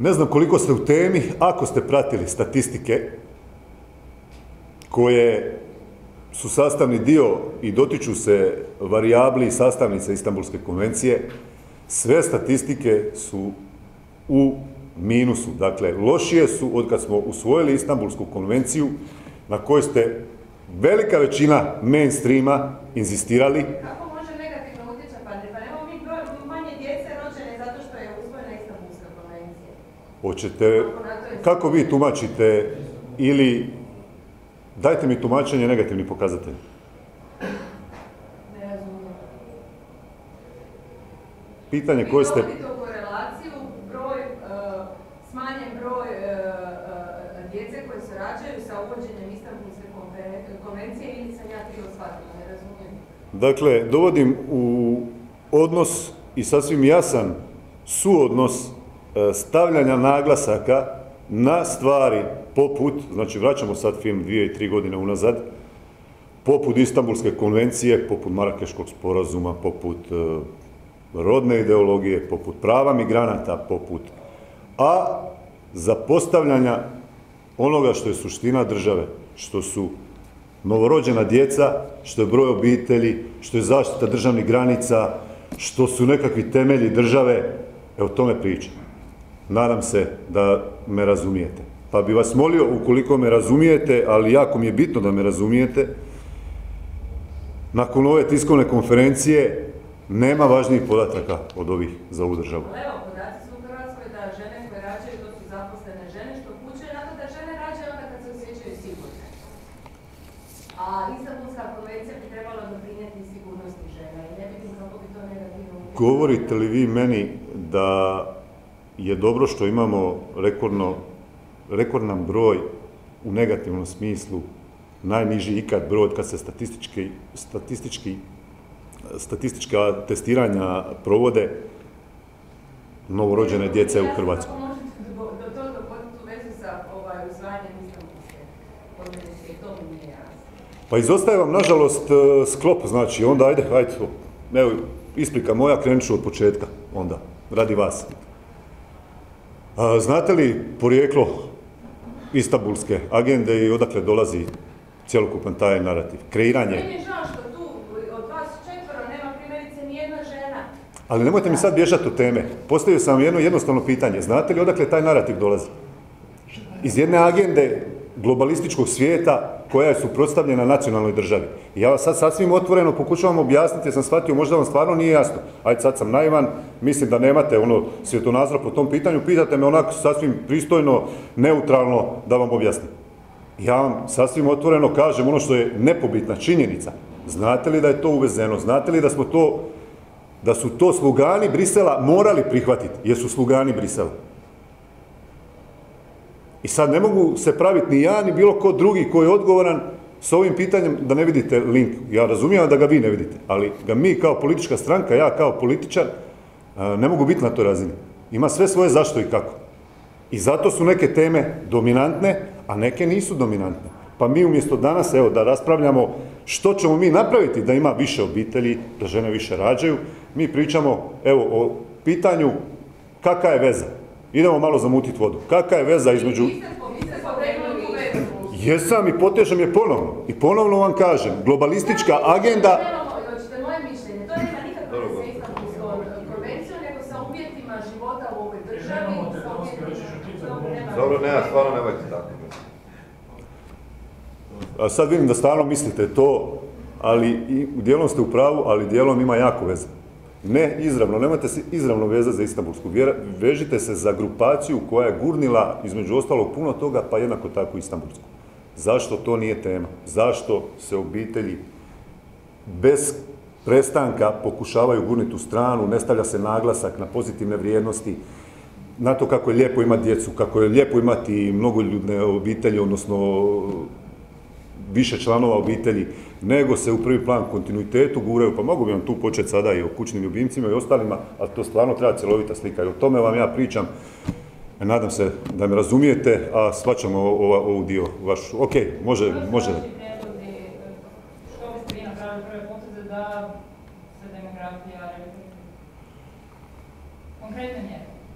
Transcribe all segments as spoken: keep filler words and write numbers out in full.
Ne znam koliko ste u temi, ako ste pratili statistike koje su sastavni dio i dotiču se varijabli i sastavnice Istanbulske konvencije, sve statistike su u minusu. Dakle, lošije su od kad smo usvojili Istanbulsku konvenciju, na kojoj ste velika većina mainstreama inzistirali. Kako može negativno utjecati, Patrik? Pa nemamo mi manje djece rođene zato što je usvojena Istanbulska konvencija. Hoćete, kako vi tumačite ili dajte mi tumačenje negativnih pokazatelja? Ne razumijem. Pitanje koje ste... Vi dovodite u korelaciju broj, uh, smanjen broj uh, uh, djece koji se rađaju sa uvođenjem Istanbulske konvencije ili sam ja krivo shvatila, ne razumijem. Dakle, dovodim u odnos i sasvim jasan suodnos stavljanja naglasaka na stvari poput, znači vraćamo sad film dvije i tri godine unazad, poput Istanbulske konvencije, poput Marakeškog sporazuma, poput uh, rodne ideologije, poput prava migranata, poput, a zapostavljanja onoga što je suština države, što su novorođena djeca, što je broj obitelji, što je zaštita državnih granica, što su nekakvi temelji države, e o tome pričam. Nadam se da me razumijete. Pa bi vas molio, ukoliko me razumijete, ali jako mi je bitno da me razumijete, nakon ove tiskovne konferencije nema važnijih podataka od ovih za ovu državu. Evo, podaci su u Hrvatskoj da žene koje rađaju, to su zaposlene žene, što upućuje na to da žene rađaju onda kad se osjećaju sigurne. A Istanbulska konvencija bi trebala doprinijeti sigurnosti žena i ne vidim kako bi to negativno utjecalo. Govorite li vi meni da je dobro što imamo rekordno, rekordan broj u negativnom smislu, najniži ikad broj kad se statistički, statistički, statistička testiranja provode novorođene djece u Hrvatskoj? Kako možete do toga dovoditi u vezu sa usvajanjem Istanbulske konvencije? To mi nije jasno. Pa izostaje vam, nažalost, sklop, znači, onda ajde, ajde, evo, isprika moja, krenut ću od početka, onda, radi vas. A, znate li porijeklo Istanbulske agende i odakle dolazi cjelokupan taj narativ? Kreiranje. Meni je žao što tu od vas četvoro nema primjerice nijedna žena. Ali nemojte mi sad bježati od teme. Postavio sam vam jedno jednostavno pitanje. Znate li odakle taj narativ dolazi? Iz jedne agende globalističkog svijeta koja je suprotstavljena nacionalnoj državi. I ja vas sad sasvim otvoreno pokušavam objasniti, jer sam shvatio, možda vam stvarno nije jasno. Ajde, sad sam naivan, mislim da nemate ono svjetonazora po tom pitanju, pitate me onako sasvim pristojno, neutralno da vam objasnim. Ja vam sasvim otvoreno kažem ono što je nepobitna činjenica. Znate li da je to uvezeno? Znate li da smo to, da su to slugani Brisela morali prihvatiti, jer su slugani Brisela? I sad ne mogu se praviti ni ja, ni bilo ko drugi koji je odgovoran s ovim pitanjem da ne vidite link. Ja razumijem da ga vi ne vidite, ali ga mi kao politička stranka, ja kao političar, ne mogu biti na toj razini. Ima sve svoje zašto i kako. I zato su neke teme dominantne, a neke nisu dominantne. Pa mi umjesto danas, evo, da raspravljamo što ćemo mi napraviti da ima više obitelji, da žene više rađaju, mi pričamo, evo, o pitanju kakva je veza. Idemo malo zamutiti vodu. Kakva je veza između... Jesam i potežem je ponovno. I ponovno vam kažem, globalistička agenda... Hoćete moje mišljenje, to nema nikakve veze sa Istanbulskom konvencijom, nego sa uvjetima života u ovoj državi. Dobro, ne, stvarno nemojte tako. A sad vidim da stvarno mislite to, ali dijelom ste u pravu, ali dijelom ima jako veze. Ne izravno, nemojte se izravno vezati za Istanbulsku. Vežite se za grupaciju koja je gurnila, između ostalog, puno toga, pa jednako tako Istanbulsku. Zašto to nije tema? Zašto se obitelji bez prestanka pokušavaju gurniti u stranu, ne stavlja se naglasak na pozitivne vrijednosti, na to kako je lijepo imati djecu, kako je lijepo imati mnogoljudne obitelji, odnosno više članova obitelji, nego se u prvi plan kontinuitetu guraju, pa mogu bi vam tu početi sada i o kućnim ljubimcima i ostalima, ali to stvarno treba cjelovita slika i o tome vam ja pričam. Nadam se da me razumijete, a shvaćamo ovu dio vašu. Ok, može, može. Što biste vi napravili prve poteze da se demografija... Konkretne mjere.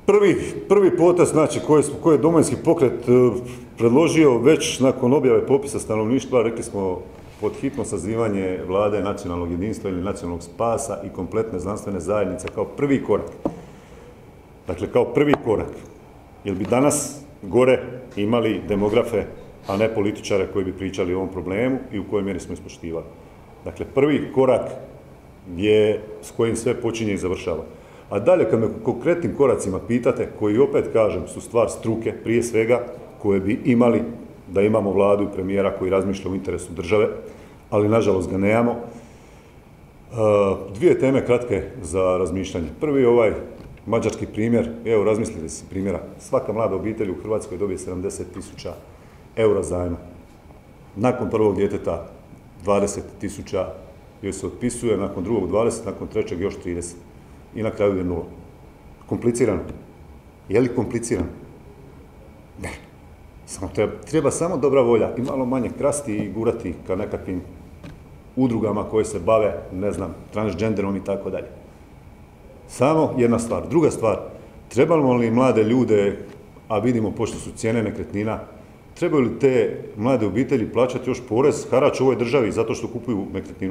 Prvi, prvi potez, znači, koji, koji je Domovinski pokret predložio već nakon objave popisa stanovništva, rekli smo pod hitno sazivanje vlade nacionalnog jedinstva ili nacionalnog spasa i kompletne znanstvene zajednice kao prvi korak. Dakle, kao prvi korak. Jer bi danas gore imali demografe, a ne političare koji bi pričali o ovom problemu i u kojoj mjeri smo ispoštivali. Dakle, prvi korak je s kojim sve počinje i završava. A dalje, kad me konkretnim koracima pitate, koji opet, kažem, su stvar struke, prije svega, koje bi imali da imamo vladu i premijera koji razmišlja u interesu države, ali nažalost ga nemamo. Dvije teme kratke za razmišljanje. Prvi je ovaj mađarski primjer, evo razmislite si primjera, svaka mlada obitelj u Hrvatskoj dobije sedamdeset tisuća eura zajma. Nakon prvog djeteta dvadeset tisuća joj se otpisuje, nakon drugog dvadeset, nakon trećeg još trideset. I na kraju je nula. Komplicirano. Je li komplicirano? Ne. Samo treba, treba samo dobra volja i malo manje krasti i gurati ka nekakvim udrugama koje se bave, ne znam, transgenderom i tako dalje. Samo jedna stvar. Druga stvar, trebamo li mlade ljude, a vidimo pošto su cijene nekretnina, trebaju li te mlade obitelji plaćati još porez, harač ovoj državi zato što kupuju nekretninu?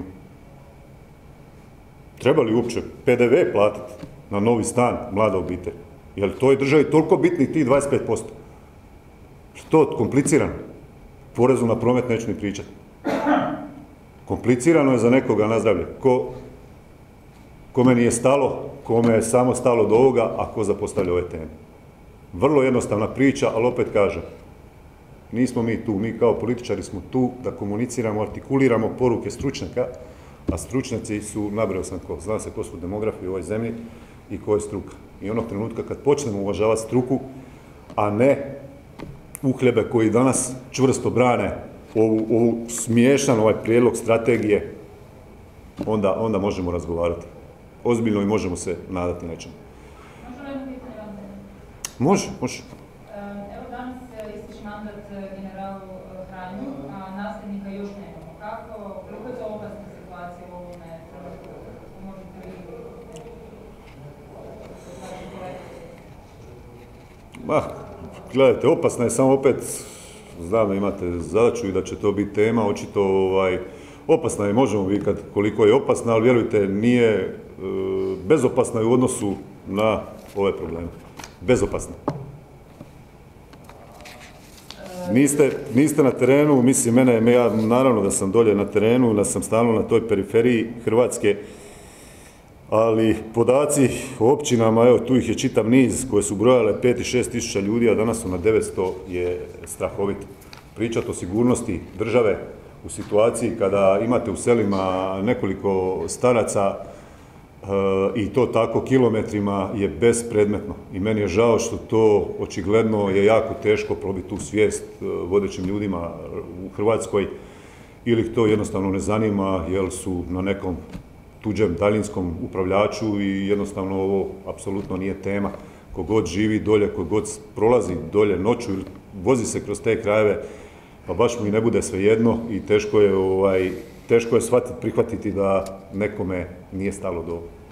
Treba li uopće P D V platiti na novi stan mlada obitelj? Je li toj državi toliko bitni tih dvadeset pet posto? To komplicirano. Porezu na promet neću ni pričati. Komplicirano je za nekoga na zdravlje. Ko, kome nije stalo, kome je samo stalo do ovoga, a ko zapostavlja ove teme. Vrlo jednostavna priča, ali opet kažem, nismo mi tu, mi kao političari smo tu da komuniciramo, artikuliramo poruke stručnjaka, a stručnjaci su, nabrao sam ko, zna se ko su demografi u ovoj zemlji i ko je struka. I onog trenutka kad počnemo uvažavati struku, a ne uhljebe koji danas čvrsto brane ovu, ovu smiješan ovaj prijedlog strategije, onda, onda možemo razgovarati. Ozbiljno i možemo se nadati nečemu. Možemo jedno pitanje vam? Može, može. Evo danas ističe mandat generalu Hranju, a nasljednika još nemamo. Kako, koliko je to opasna situacija u ovome trenutku? Možete li... Ma, gledajte, opasna je samo opet, znam da imate zadaću i da će to biti tema, očito ovaj, opasna je, možemo vikati koliko je opasna, ali vjerujte, nije e, bezopasna je u odnosu na ove probleme. Bezopasna. Niste, niste na terenu, mislim, mene, ja naravno da sam dolje na terenu, da sam stalno na toj periferiji Hrvatske, ali podaci o općinama, evo tu ih je čitav niz koje su brojale pet i šest tisuća ljudi, a danas su na devetsto, je strahovit. Pričati o sigurnosti države u situaciji kada imate u selima nekoliko staraca e, i to tako kilometrima je bespredmetno. I meni je žao što to očigledno je jako teško probiti tu svijest e, vodećim ljudima u Hrvatskoj ili ih to jednostavno ne zanima jer su na nekom tuđem daljinskom upravljaču i jednostavno ovo apsolutno nije tema. Kogod živi dolje, kogod prolazi dolje noću ili vozi se kroz te krajeve, pa baš mu i ne bude svejedno i teško je, ovaj, teško je shvatiti, prihvatiti da nekome nije stalo do